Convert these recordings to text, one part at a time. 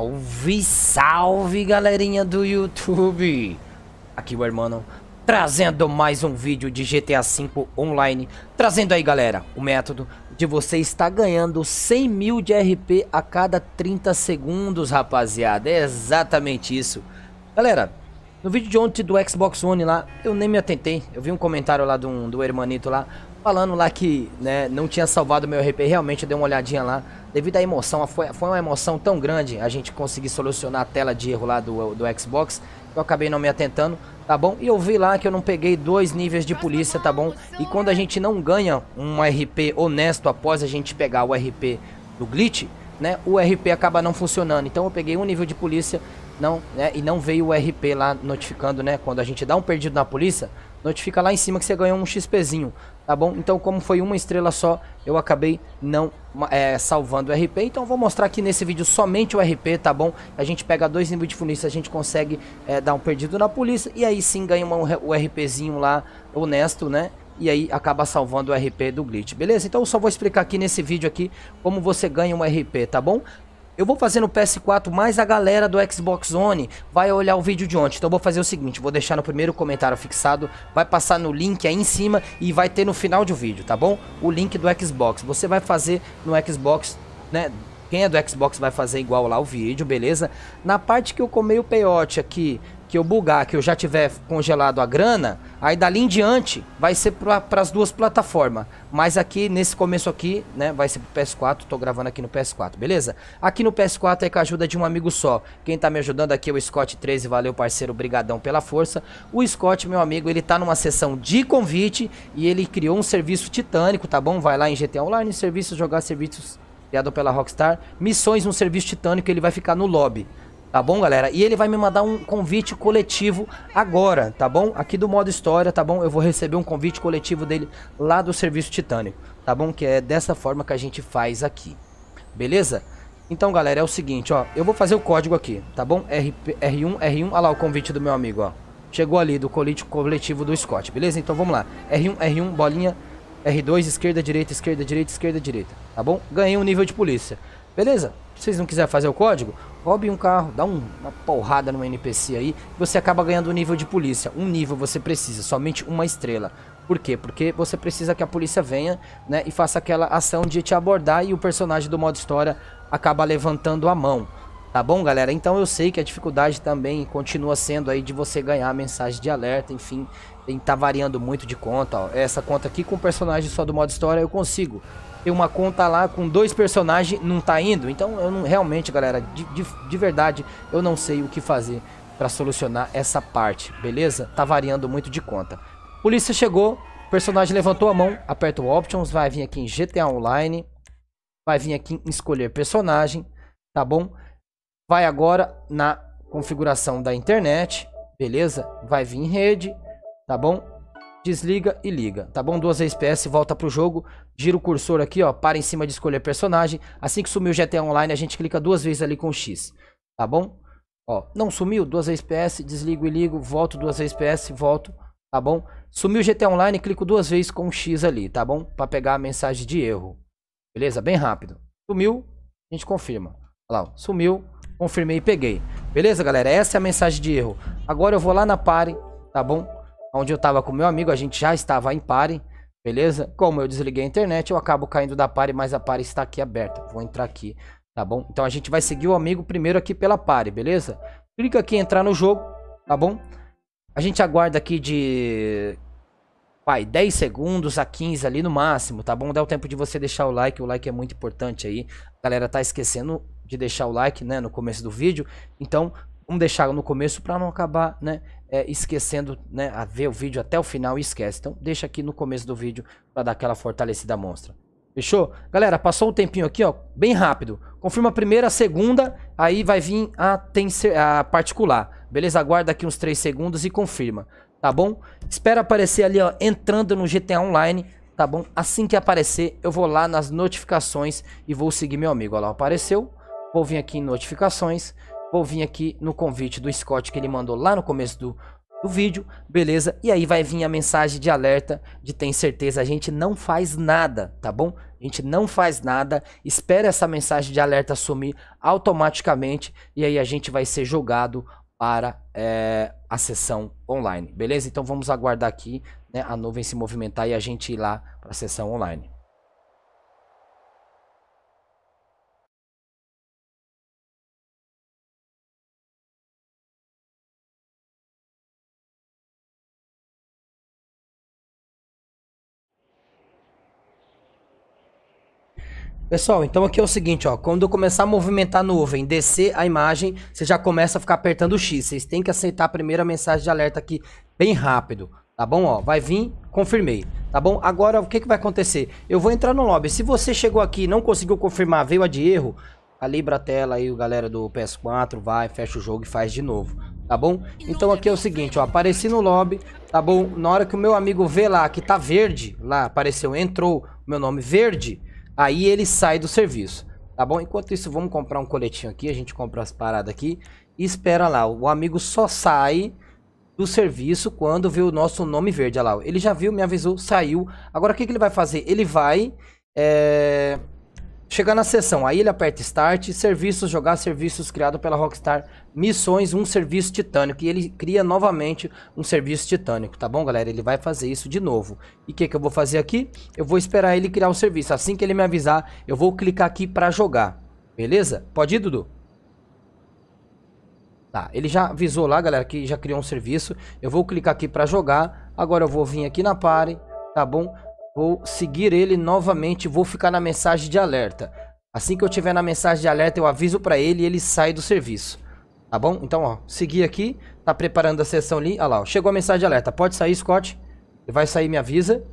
Salve, salve, galerinha do YouTube. Aqui o Hermano, trazendo mais um vídeo de GTA V Online. Trazendo aí, galera, o método de você estar ganhando 100 mil de RP a cada 30 segundos, rapaziada. É exatamente isso. Galera, no vídeo de ontem do Xbox One lá, eu nem me atentei. Eu vi um comentário lá do Hermanito lá, falando lá que, né, não tinha salvado meu RP. Realmente eu dei uma olhadinha lá. Devido à emoção, foi uma emoção tão grande a gente conseguir solucionar a tela de erro lá do Xbox, que eu acabei não me atentando, tá bom? E eu vi lá que eu não peguei 2 níveis de polícia, tá bom? E quando a gente não ganha um RP honesto após a gente pegar o RP do glitch, né, o RP acaba não funcionando. Então eu peguei um nível de polícia, e não veio o RP lá notificando, né? Quando a gente dá um perdido na polícia, notifica lá em cima que você ganhou um XPzinho, tá bom? Então, como foi uma estrela só, eu acabei não salvando o RP. Então, eu vou mostrar aqui nesse vídeo somente o RP, tá bom? A gente pega 2 níveis de polícia, a gente consegue dar um perdido na polícia. E aí sim ganha o RPzinho lá, honesto, né? E aí acaba salvando o RP do glitch, beleza? Então, eu só vou explicar aqui nesse vídeo aqui como você ganha um RP, tá bom? Eu vou fazer no PS4, mas a galera do Xbox One vai olhar o vídeo de ontem. Então eu vou fazer o seguinte, vou deixar no primeiro comentário fixado, vai passar no link aí em cima e vai ter no final do vídeo, tá bom? O link do Xbox. Você vai fazer no Xbox, né? Quem é do Xbox vai fazer igual lá o vídeo, beleza? Na parte que eu comer o peiote aqui, que eu bugar, que eu já tiver congelado a grana, aí dali em diante vai ser para as duas plataformas. Mas aqui, nesse começo aqui, né, vai ser pro PS4, tô gravando aqui no PS4, beleza? Aqui no PS4 é com a ajuda de um amigo só. Quem tá me ajudando aqui é o Scott13, valeu parceiro, brigadão pela força. O Scott, meu amigo, ele tá numa sessão de convite e ele criou um serviço titânico, tá bom? Vai lá em GTA Online, serviços, jogar serviços criado pela Rockstar, missões, um serviço titânico, ele vai ficar no lobby. Tá bom, galera? E ele vai me mandar um convite coletivo agora, tá bom? Aqui do modo história, tá bom? Eu vou receber um convite coletivo dele lá do serviço titânico, tá bom? Que é dessa forma que a gente faz aqui, beleza? Então, galera, é o seguinte, ó. Eu vou fazer o código aqui, tá bom? R1, olha lá o convite do meu amigo, ó. Chegou ali do coletivo do Scott, beleza? Então, vamos lá. R1, bolinha, R2, esquerda, direita, esquerda, direita, esquerda, direita, tá bom? Ganhei um nível de polícia, beleza? Se vocês não quiserem fazer o código, roube um carro, dá uma porrada no NPC aí, você acaba ganhando um nível de polícia. Um nível você precisa, somente uma estrela. Por quê? Porque você precisa que a polícia venha, né, e faça aquela ação de te abordar e o personagem do modo história acaba levantando a mão. Tá bom, galera? Então eu sei que a dificuldade também continua sendo aí de você ganhar a mensagem de alerta, enfim, tá variando muito de conta, ó. Essa conta aqui com personagem só do modo história eu consigo. Tem uma conta lá com 2 personagens, não tá indo. Então eu não, realmente, galera, de verdade, eu não sei o que fazer pra solucionar essa parte, beleza? Tá variando muito de conta. Polícia chegou, personagem levantou a mão, aperta o Options, vai vir aqui em GTA Online, vai vir aqui em escolher personagem, tá bom? Vai agora na configuração da internet, beleza? Vai vir em rede, tá bom? Desliga e liga, tá bom? 2 FPS, volta pro jogo, gira o cursor aqui, ó, para em cima de escolher personagem. Assim que sumir o GTA Online, a gente clica 2 vezes ali com X, tá bom? Ó, não sumiu, 2 FPS, desligo e ligo, volto 2 FPS, volto, tá bom? Sumiu o GTA Online, clico 2 vezes com X ali, tá bom? Para pegar a mensagem de erro, beleza? Bem rápido. Sumiu, a gente confirma. Olha lá, ó, sumiu, confirmei e peguei. Beleza, galera? Essa é a mensagem de erro. Agora eu vou lá na party, tá bom? Onde eu tava com meu amigo, a gente já estava em party, beleza? Como eu desliguei a internet, eu acabo caindo da party, mas a party está aqui aberta. Vou entrar aqui, tá bom? Então a gente vai seguir o amigo primeiro aqui pela party, beleza? Clica aqui em entrar no jogo, tá bom? A gente aguarda aqui de 10 segundos a 15 ali no máximo, tá bom? Dá o tempo de você deixar o like é muito importante aí. A galera tá esquecendo de deixar o like, né, no começo do vídeo. Então, vamos deixar no começo para não acabar, né, esquecendo, né, a ver o vídeo até o final e esquece. Então deixa aqui no começo do vídeo para dar aquela fortalecida monstra. Fechou? Galera, passou um tempinho aqui, ó, bem rápido. Confirma a primeira, a segunda, aí vai vir a particular. Beleza? Aguarda aqui uns 3 segundos e confirma, tá bom? Espera aparecer ali, ó, entrando no GTA Online, tá bom? Assim que aparecer, eu vou lá nas notificações e vou seguir meu amigo. Olha lá, apareceu. Vou vir aqui em notificações. Vou vir aqui no convite do Scott que ele mandou lá no começo do vídeo, beleza? E aí vai vir a mensagem de alerta de tem certeza, a gente não faz nada, tá bom? A gente não faz nada, espera essa mensagem de alerta sumir automaticamente e aí a gente vai ser jogado para a sessão online, beleza? Então vamos aguardar aqui, né, a nuvem se movimentar e a gente ir lá para a sessão online. Pessoal, então aqui é o seguinte, ó, quando eu começar a movimentar a nuvem, descer a imagem, você já começa a ficar apertando o X. Vocês têm que aceitar a primeira mensagem de alerta aqui bem rápido, tá bom? Ó, vai vir, confirmei, tá bom? Agora o que que vai acontecer? Eu vou entrar no lobby. Se você chegou aqui e não conseguiu confirmar, veio a de erro, calibra a tela aí, o galera do PS4, vai, fecha o jogo e faz de novo, tá bom? Então aqui é o seguinte, ó, apareci no lobby, tá bom? Na hora que o meu amigo vê lá que tá verde, lá apareceu, entrou meu nome verde, aí ele sai do serviço, tá bom? Enquanto isso, vamos comprar um coletinho aqui. A gente compra as paradas aqui e espera lá. O amigo só sai do serviço quando vê o nosso nome verde. Olha lá, ele já viu, me avisou, saiu. Agora o que que ele vai fazer? Ele vai chegar na sessão, aí ele aperta Start, Serviços, jogar serviços criado pela Rockstar, Missões, um serviço titânico. E ele cria novamente um serviço titânico, tá bom, galera? Ele vai fazer isso de novo. E o que que eu vou fazer aqui? Eu vou esperar ele criar o serviço. Assim que ele me avisar, eu vou clicar aqui pra jogar. Beleza? Pode ir, Dudu? Tá, ele já avisou lá, galera, que já criou um serviço. Eu vou clicar aqui pra jogar. Agora eu vou vir aqui na party, tá bom? Vou seguir ele novamente, vou ficar na mensagem de alerta. Assim que eu tiver na mensagem de alerta, eu aviso pra ele e ele sai do serviço. Tá bom? Então, ó, seguir aqui, tá preparando a sessão ali. Olha lá, ó, chegou a mensagem de alerta. Pode sair, Scott. Ele vai sair, me avisa.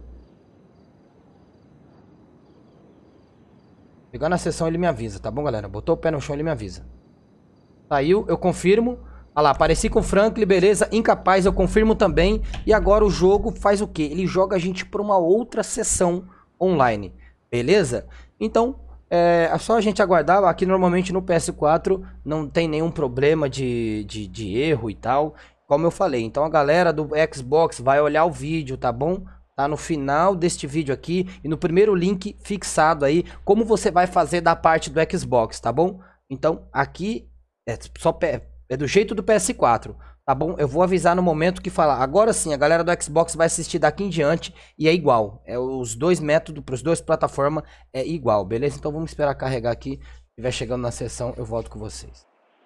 Chegar na sessão, ele me avisa, tá bom, galera? Botou o pé no chão, ele me avisa. Saiu, eu confirmo. Olha lá, apareci com o Franklin, beleza. Incapaz, eu confirmo também. E agora o jogo faz o quê? Ele joga a gente para uma outra sessão online, beleza? Então, é só a gente aguardar. Aqui normalmente no PS4 não tem nenhum problema de erro e tal, como eu falei. Então a galera do Xbox vai olhar o vídeo, tá bom? Tá no final deste vídeo aqui e no primeiro link fixado aí, como você vai fazer da parte do Xbox, tá bom? Então aqui é do jeito do PS4, tá bom? Eu vou avisar no momento que falar. Agora sim, a galera do Xbox vai assistir daqui em diante e é igual. Os dois métodos, para os dois plataformas, é igual, beleza? Então vamos esperar carregar aqui. Se estiver chegando na sessão, eu volto com vocês.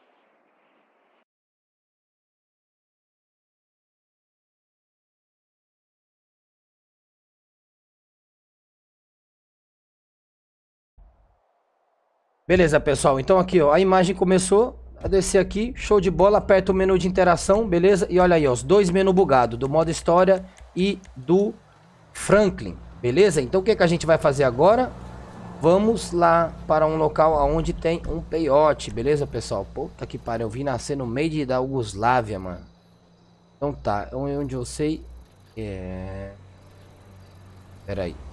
Beleza, pessoal. Então aqui, ó, a imagem começou a descer aqui, show de bola, aperta o menu de interação, beleza? E olha aí, ó, os dois menus bugados, do modo história e do Franklin, beleza? Então o que que a gente vai fazer agora? Vamos lá para um local onde tem um peiote, beleza, pessoal? Puta que pariu, eu vim nascer no meio da Yugoslávia, mano. Então tá, onde eu sei Pera aí.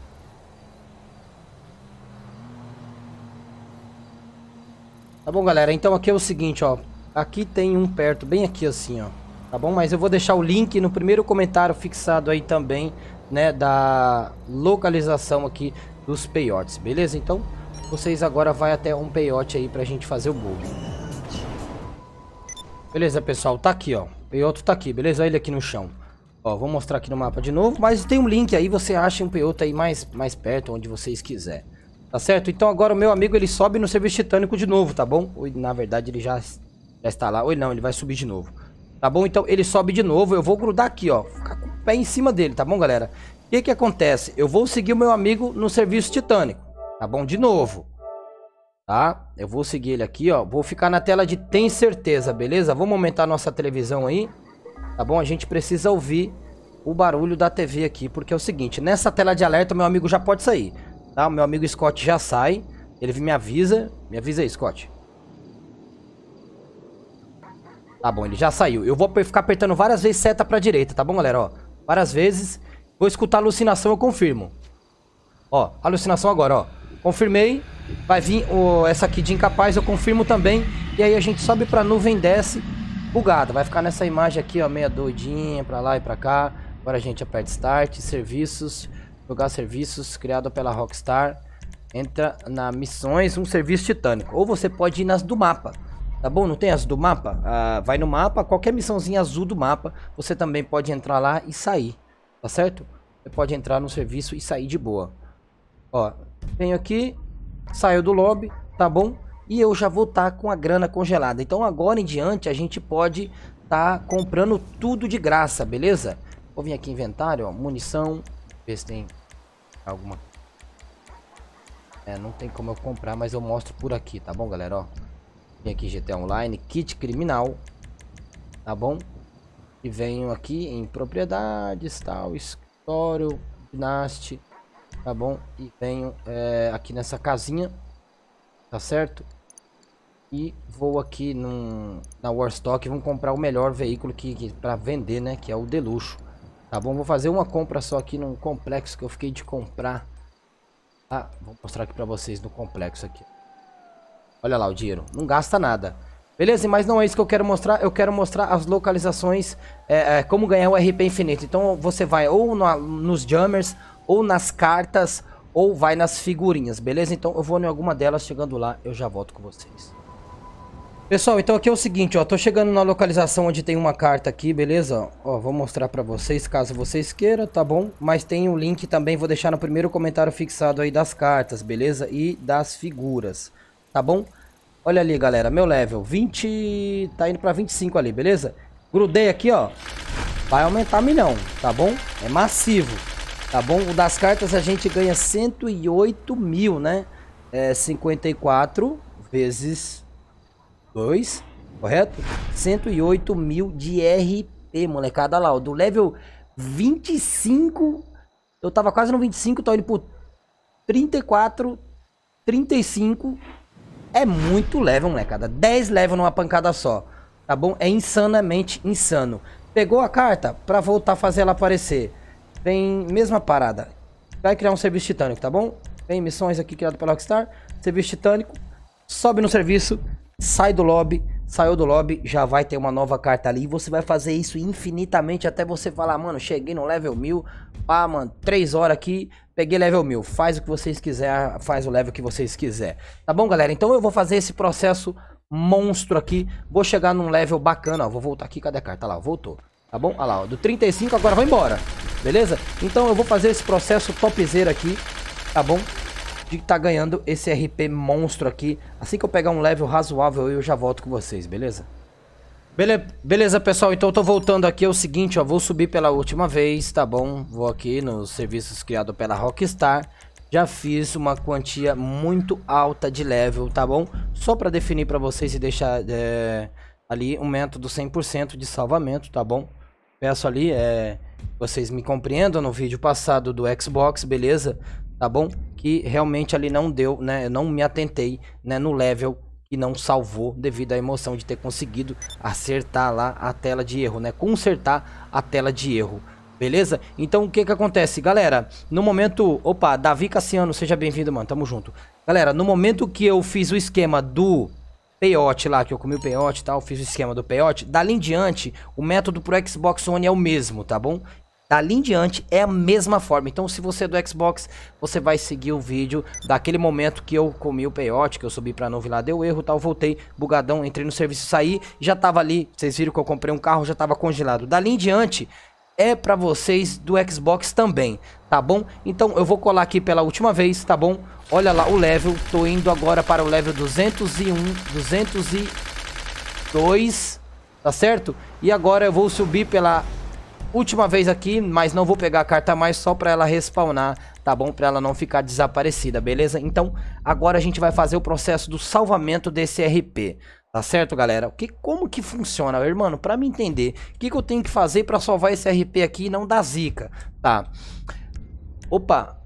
Tá bom, galera? Então aqui é o seguinte, ó. Aqui tem um perto, bem aqui assim, ó. Tá bom? Mas eu vou deixar o link no primeiro comentário fixado aí também, né? Da localização aqui dos peiotes, beleza? Então, vocês agora vai até um peiote aí pra gente fazer o bug. Beleza, pessoal? Tá aqui, ó. O peiote tá aqui, beleza? Olha ele aqui no chão. Ó, vou mostrar aqui no mapa de novo. Mas tem um link aí, você acha um peiote aí mais perto, onde vocês quiserem. Tá certo? Então agora o meu amigo, ele sobe no serviço titânico de novo, tá bom? Ou na verdade ele já está lá. Ou não, ele vai subir de novo. Tá bom? Então ele sobe de novo. Eu vou grudar aqui, ó. Ficar com o pé em cima dele, tá bom, galera? O que que acontece? Eu vou seguir o meu amigo no serviço titânico. Tá bom? De novo. Tá? Eu vou seguir ele aqui, ó. Vou ficar na tela de tem certeza, beleza? Vamos aumentar nossa televisão aí. Tá bom? A gente precisa ouvir o barulho da TV aqui. Porque é o seguinte, nessa tela de alerta, meu amigo já pode sair. Tá? O meu amigo Scott já sai. Ele me avisa. Me avisa aí, Scott. Tá bom, ele já saiu. Eu vou ficar apertando várias vezes seta pra direita, tá bom, galera? Ó, várias vezes. Vou escutar a alucinação, eu confirmo. Ó, alucinação agora, ó. Confirmei. Vai vir essa aqui de incapaz, eu confirmo também. E aí a gente sobe pra nuvem, desce. bugada. Vai ficar nessa imagem aqui, ó, meia doidinha, pra lá e pra cá. Agora a gente aperta Start, Serviços, jogar serviços, criado pela Rockstar. Entra na missões, um serviço titânico. Ou você pode ir nas do mapa, tá bom? Não tem as do mapa? Vai no mapa, qualquer missãozinha azul do mapa, você também pode entrar lá e sair, tá certo? Você pode entrar no serviço e sair de boa. Ó, venho aqui, saio do lobby, tá bom? E eu já vou estar com a grana congelada. Então agora em diante a gente pode estar comprando tudo de graça, beleza? Vou vir aqui em inventário, ó, munição, ver se tem alguma. Não tem como eu comprar, mas eu mostro por aqui, tá bom, galera? Ó, vem aqui GTA Online, kit criminal, tá bom? E venho aqui em propriedades, tal, escritório, Dynasty, tá bom? E venho aqui nessa casinha, tá certo? E vou aqui na Warstock, vamos comprar o melhor veículo que para vender, né? Que é o de luxo, tá bom? Vou fazer uma compra só aqui num complexo que eu fiquei de comprar. Vou mostrar aqui pra vocês no complexo aqui. Olha lá o dinheiro, não gasta nada. Beleza? Mas não é isso que eu quero mostrar. Eu quero mostrar as localizações, como ganhar o RP infinito. Então você vai ou nos jammers, ou nas cartas, ou vai nas figurinhas, beleza? Então eu vou em alguma delas, chegando lá eu já volto com vocês. Pessoal, então aqui é o seguinte, ó, tô chegando na localização onde tem uma carta aqui, beleza? Ó, vou mostrar pra vocês, caso vocês queiram, tá bom? Mas tem o link também, vou deixar no primeiro comentário fixado aí das cartas, beleza? E das figuras, tá bom? Olha ali, galera, meu level, 20, tá indo pra 25 ali, beleza? Grudei aqui, ó, vai aumentar milhão, tá bom? É massivo, tá bom? O das cartas a gente ganha 108 mil, né? 54 vezes 2, correto? 108 mil de RP, molecada. Lá, ó, do level 25, eu tava quase no 25, tô indo por 34, 35, é muito level, molecada. 10 level numa pancada só, tá bom? É insanamente insano. Pegou a carta, pra voltar a fazer ela aparecer, vem, mesma parada, vai criar um serviço titânico, tá bom? Tem missões aqui criado pela Rockstar, serviço titânico, sobe no serviço, sai do lobby, saiu do lobby, já vai ter uma nova carta ali. E você vai fazer isso infinitamente até você falar, mano, cheguei no level 1000. Pá, mano, 3 horas aqui, peguei level 1000. Faz o que vocês quiserem, faz o level que vocês quiserem. Tá bom, galera? Então eu vou fazer esse processo monstro aqui. Vou chegar num level bacana, ó. Vou voltar aqui, cadê a carta? Lá, ó, voltou. Tá bom? Olha lá, ó, do 35 agora vai embora. Beleza? Então eu vou fazer esse processo topzera aqui, tá bom? De tá ganhando esse RP monstro aqui. Assim que eu pegar um level razoável, eu já volto com vocês, beleza? Beleza, pessoal, então eu tô voltando aqui. É o seguinte, ó, vou subir pela última vez, tá bom? Vou aqui nos serviços criados pela Rockstar. Já fiz uma quantia muito alta de level, tá bom? Só pra definir pra vocês e deixar ali um método 100% de salvamento, tá bom? Peço ali, vocês me compreendam no vídeo passado do Xbox, beleza? Tá bom? Que realmente ali não deu, né? Eu não me atentei, né, no level que não salvou devido à emoção de ter conseguido acertar lá a tela de erro, né? Consertar a tela de erro. Beleza? Então o que que acontece, galera? No momento... Opa, Davi Cassiano, seja bem-vindo, mano. Tamo junto. Galera, no momento que eu fiz o esquema do peiote lá, que eu comi o peiote e tal, fiz o esquema do peiote, dali em diante, o método pro Xbox One é o mesmo, tá bom? Dali em diante é a mesma forma. Então se você é do Xbox, você vai seguir o vídeo daquele momento que eu comi o peiote, que eu subi pra novo lá, deu erro, tal, voltei bugadão, entrei no serviço, saí, já tava ali, vocês viram que eu comprei um carro, já tava congelado. Dali em diante é pra vocês do Xbox também, tá bom? Então eu vou colar aqui pela última vez, tá bom? Olha lá o level, tô indo agora para o level 201, 202, tá certo? E agora eu vou subir pela última vez aqui, mas não vou pegar a carta mais, só pra ela respawnar, tá bom? Pra ela não ficar desaparecida, beleza? Então, agora a gente vai fazer o processo do salvamento desse RP, tá certo, galera? Como que funciona, irmão? Pra me entender, o que eu tenho que fazer pra salvar esse RP aqui e não dar zica, tá? Opa!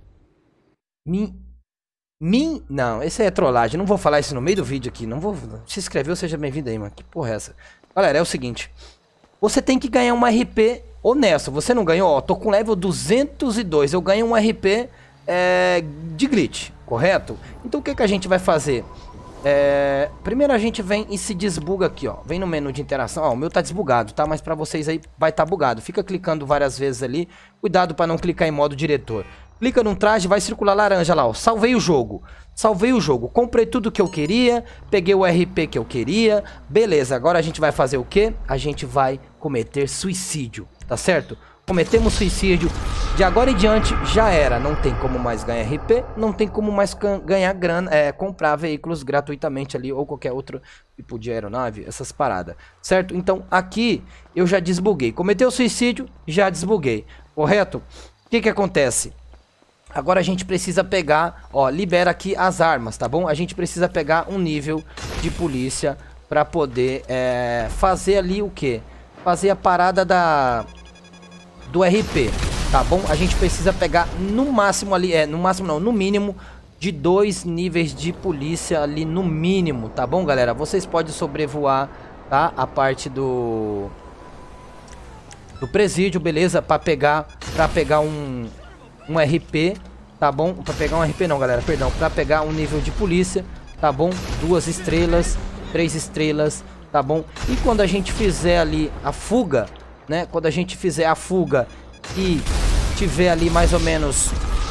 Não, esse é trollagem, não vou falar isso no meio do vídeo aqui, não vou... Se inscreveu, seja bem-vindo aí, mano. Que porra é essa? Galera, é o seguinte... Você tem que ganhar um RP honesto. Você não ganhou? Ó, tô com level 202. Eu ganho um RP de glitch, correto? Então o que que a gente vai fazer? Primeiro a gente vem e se desbuga aqui, ó. Vem no menu de interação. Ó, o meu tá desbugado, tá? Mas pra vocês aí vai tá bugado. Fica clicando várias vezes ali. Cuidado pra não clicar em modo diretor. Clica num traje, vai circular laranja lá, ó. Salvei o jogo. Salvei o jogo. Comprei tudo que eu queria. Peguei o RP que eu queria. Beleza, agora a gente vai fazer o quê? A gente vai cometer suicídio, tá certo? Cometemos suicídio. De agora em diante já era. Não tem como mais ganhar RP. Não tem como mais ganhar grana. Comprar veículos gratuitamente ali. Ou qualquer outro tipo de aeronave. Essas paradas. Certo? Então aqui eu já desbuguei. Cometeu suicídio, já desbuguei. Correto? O que que acontece? Agora a gente precisa pegar. Ó, libera aqui as armas, tá bom? A gente precisa pegar um nível de polícia. Pra poder fazer ali o que? Fazer a parada do RP, tá bom? A gente precisa pegar no máximo ali, no máximo não, no mínimo de 2 níveis de polícia ali no mínimo, tá bom, galera? Vocês podem sobrevoar, tá? A parte do presídio, beleza? Pra pegar um RP, tá bom? Pra pegar um RP não, galera, perdão. Pra pegar um nível de polícia, tá bom? 2 estrelas, 3 estrelas, tá bom? E quando a gente fizer ali a fuga, né? Quando a gente fizer a fuga e tiver ali mais ou menos...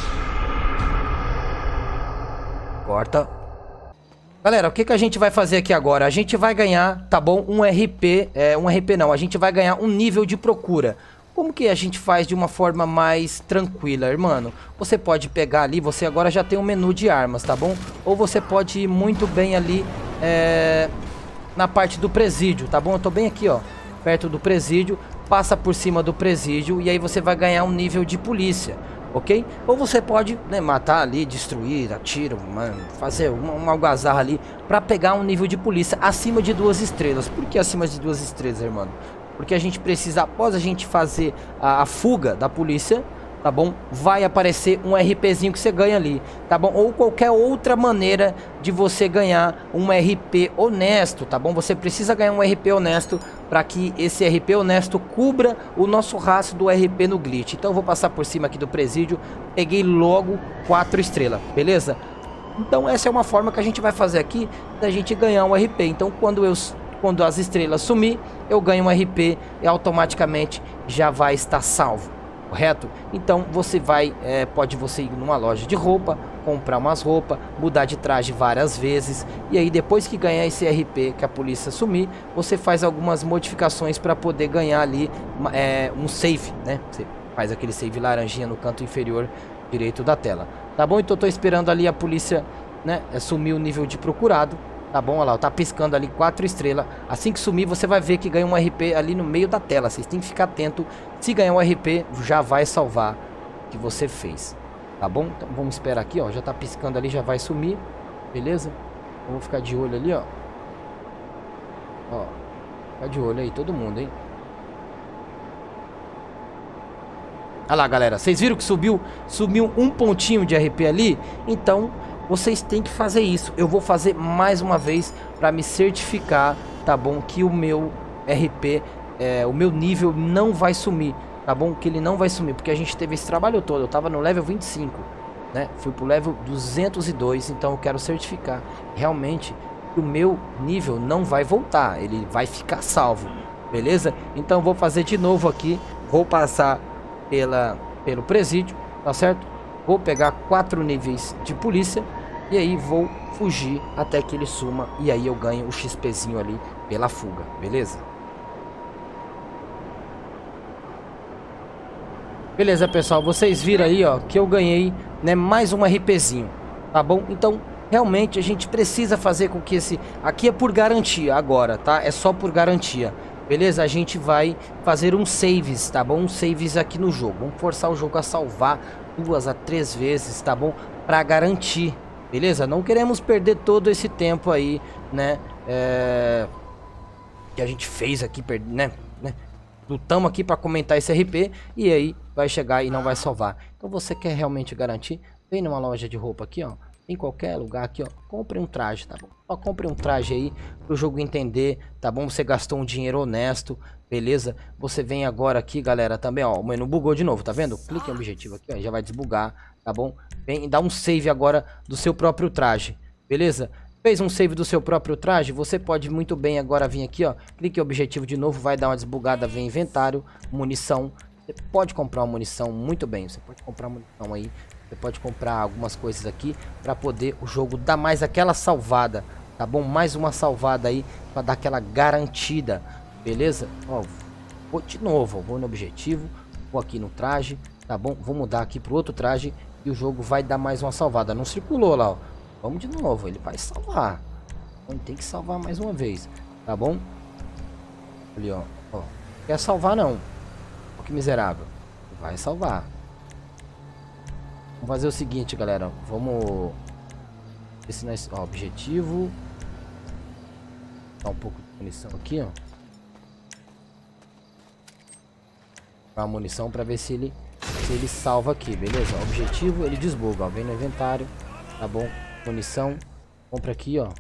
Corta. Galera, o que que a gente vai fazer aqui agora? A gente vai ganhar, tá bom? Um RP, um RP não, a gente vai ganhar um nível de procura. Como que a gente faz de uma forma mais tranquila, irmão? Você pode pegar ali, você agora já tem um menu de armas, tá bom? Ou você pode ir muito bem ali na parte do presídio, tá bom? Eu tô bem aqui, ó, perto do presídio. Passa por cima do presídio e aí você vai ganhar um nível de polícia, ok? Ou você pode, né, matar ali, destruir, atiro, mano, fazer uma algazarra ali pra pegar um nível de polícia acima de 2 estrelas. Por que acima de 2 estrelas, irmão? Porque a gente precisa, após a gente fazer a fuga da polícia, tá bom? Vai aparecer um RPzinho que você ganha ali, tá bom? Ou qualquer outra maneira de você ganhar um RP honesto, tá bom? Você precisa ganhar um RP honesto para que esse RP honesto cubra o nosso rastro do RP no glitch. Então eu vou passar por cima aqui do presídio, peguei logo 4 estrelas, beleza? Então essa é uma forma que a gente vai fazer aqui da gente ganhar um RP. Então quando as estrelas sumir, eu ganho um RP e automaticamente já vai estar salvo. Correto? Então você vai, pode você ir numa loja de roupa, comprar umas roupas, mudar de traje várias vezes. E aí depois que ganhar esse RP, que a polícia sumir, você faz algumas modificações para poder ganhar ali um save, né? Você faz aquele save laranjinha no canto inferior direito da tela. Tá bom? Então eu tô esperando ali a polícia, né, sumir o nível de procurado. Tá bom, olha lá, tá piscando ali 4 estrelas. Assim que sumir, você vai ver que ganha um RP ali no meio da tela. Vocês têm que ficar atento. Se ganhar um RP, já vai salvar o que você fez. Tá bom? Então vamos esperar aqui, ó. Já tá piscando ali, já vai sumir. Beleza? Vamos ficar de olho ali, ó. Ó, fica de olho aí, todo mundo, hein? Olha lá, galera. Vocês viram que sumiu um pontinho de RP ali? Então... vocês têm que fazer isso. Eu vou fazer mais uma vez para me certificar, tá bom? Que o meu RP, o meu nível não vai sumir, tá bom? Que ele não vai sumir, porque a gente teve esse trabalho todo. Eu tava no level 25, né? Fui pro level 202, então eu quero certificar realmente que o meu nível não vai voltar. Ele vai ficar salvo, beleza? Então vou fazer de novo aqui. Vou passar pelo presídio, tá certo? Vou pegar 4 níveis de polícia e aí vou fugir até que ele suma. E aí eu ganho o XPzinho ali pela fuga, beleza? Beleza, pessoal, vocês viram aí, ó, que eu ganhei, né, mais um RPzinho, tá bom? Então, realmente a gente precisa fazer com que esse... aqui é por garantia agora, tá? É só por garantia, beleza? A gente vai fazer um saves, tá bom? Um saves aqui no jogo. Vamos forçar o jogo a salvar 2 a 3 vezes, tá bom? Pra garantir, beleza? Não queremos perder todo esse tempo aí, né? Que a gente fez aqui, né? Lutamos aqui pra comentar esse RP e aí vai chegar e não vai salvar. Então você quer realmente garantir? Vem numa loja de roupa aqui, ó. Em qualquer lugar aqui, ó. Compre um traje, tá bom? Ó, compre um traje aí pro jogo entender, tá bom? Você gastou um dinheiro honesto, beleza? Você vem agora aqui, galera, também, ó. O menu bugou de novo, tá vendo? Clique em objetivo aqui, ó. Já vai desbugar, tá bom? Vem e dá um save agora do seu próprio traje, beleza? Fez um save do seu próprio traje, você pode muito bem agora vir aqui, ó, clique em objetivo de novo, vai dar uma desbugada, vem inventário, munição. Você pode comprar uma munição muito bem, você pode comprar munição aí, você pode comprar algumas coisas aqui para poder o jogo dar mais aquela salvada, tá bom? Mais uma salvada aí para dar aquela garantida, beleza? Ó, vou de novo, ó, vou no objetivo, vou aqui no traje, tá bom? Vou mudar aqui pro outro traje e o jogo vai dar mais uma salvada. Não circulou lá, ó. Vamos de novo, ele vai salvar. Então, tem que salvar mais uma vez, tá bom? Ali, ó. Quer salvar não? Ó, que miserável. Vai salvar. Vamos fazer o seguinte, galera. Vamos... Esse nós... Ó, objetivo. Dá um pouco de munição aqui, ó. A munição para ver se ele salva aqui, beleza? Objetivo, ele desbuga, ó. Vem no inventário, tá bom? Munição, compra aqui, ó.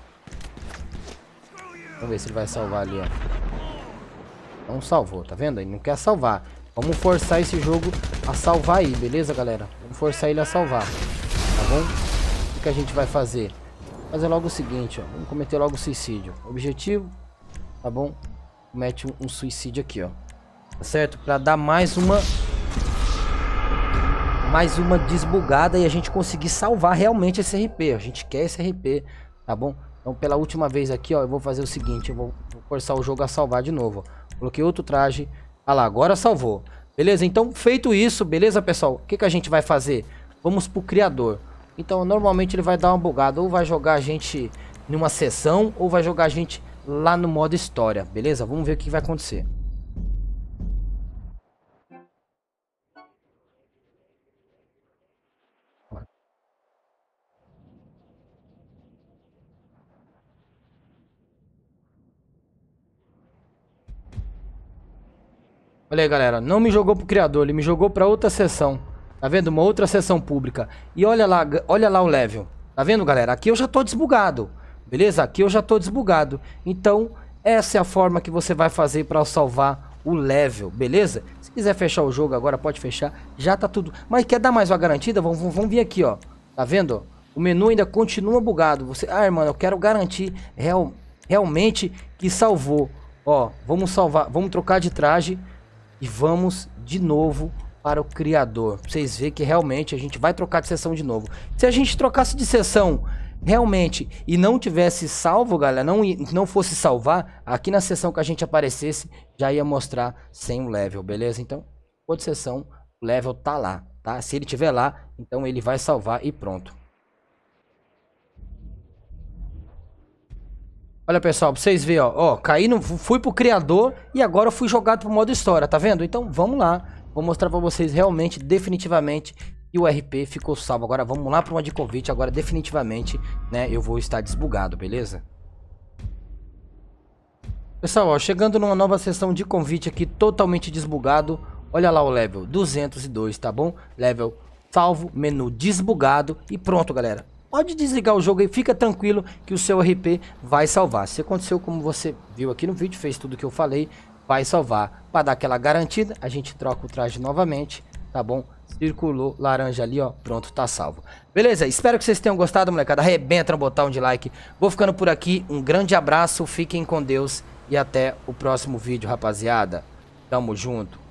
Vamos ver se ele vai salvar ali, ó. Não salvou, tá vendo? Ele não quer salvar. Vamos forçar esse jogo a salvar aí, beleza, galera? Vamos forçar ele a salvar, tá bom? O que a gente vai fazer? Fazer logo o seguinte, ó. Vamos cometer logo o suicídio. Objetivo, tá bom? Comete um suicídio aqui, ó. Tá certo? Pra dar mais uma desbugada e a gente conseguir salvar realmente esse RP. A gente quer esse RP, tá bom? Então pela última vez aqui, ó, eu vou fazer o seguinte, eu vou forçar o jogo a salvar de novo, ó. Coloquei outro traje, ah lá, agora salvou. Beleza? Então feito isso, beleza, pessoal? O que a gente vai fazer? Vamos pro criador. Então normalmente ele vai dar uma bugada, ou vai jogar a gente numa sessão, ou vai jogar a gente lá no modo história, beleza? Vamos ver o que vai acontecer. Olha aí, galera, não me jogou pro criador, ele me jogou pra outra sessão. Tá vendo? Uma outra sessão pública. E olha lá o level. Tá vendo, galera? Aqui eu já tô desbugado. Beleza? Aqui eu já tô desbugado. Então, essa é a forma que você vai fazer pra salvar o level, beleza? Se quiser fechar o jogo agora, pode fechar. Já tá tudo. Mas quer dar mais uma garantida? Vamos vir aqui, ó. Tá vendo? O menu ainda continua bugado. Você... Ah, irmão, eu quero garantir realmente que salvou. Ó, vamos salvar. Vamos trocar de traje. E vamos de novo para o criador. Pra vocês verem que realmente a gente vai trocar de sessão de novo. Se a gente trocasse de sessão realmente e não tivesse salvo, galera, não fosse salvar, aqui na sessão que a gente aparecesse, já ia mostrar sem o level, beleza? Então, toda sessão, o level tá lá, tá? Se ele tiver lá, então ele vai salvar e pronto. Olha, pessoal, pra vocês verem, ó, caí fui pro criador e agora eu fui jogado pro modo história, tá vendo? Então, vamos lá. Vou mostrar pra vocês realmente, definitivamente, que o RP ficou salvo. Agora, vamos lá pro modo de convite. Agora, definitivamente, né, eu vou estar desbugado, beleza? Pessoal, ó, chegando numa nova sessão de convite aqui, totalmente desbugado. Olha lá o level, 202, tá bom? Level salvo, menu desbugado e pronto, galera. Pode desligar o jogo aí, fica tranquilo que o seu RP vai salvar. Se aconteceu como você viu aqui no vídeo, fez tudo que eu falei, vai salvar. Para dar aquela garantida, a gente troca o traje novamente, tá bom? Circulou laranja ali, ó, pronto, tá salvo. Beleza? Espero que vocês tenham gostado, molecada. Arrebenta no botão de like. Vou ficando por aqui, um grande abraço, fiquem com Deus e até o próximo vídeo, rapaziada. Tamo junto.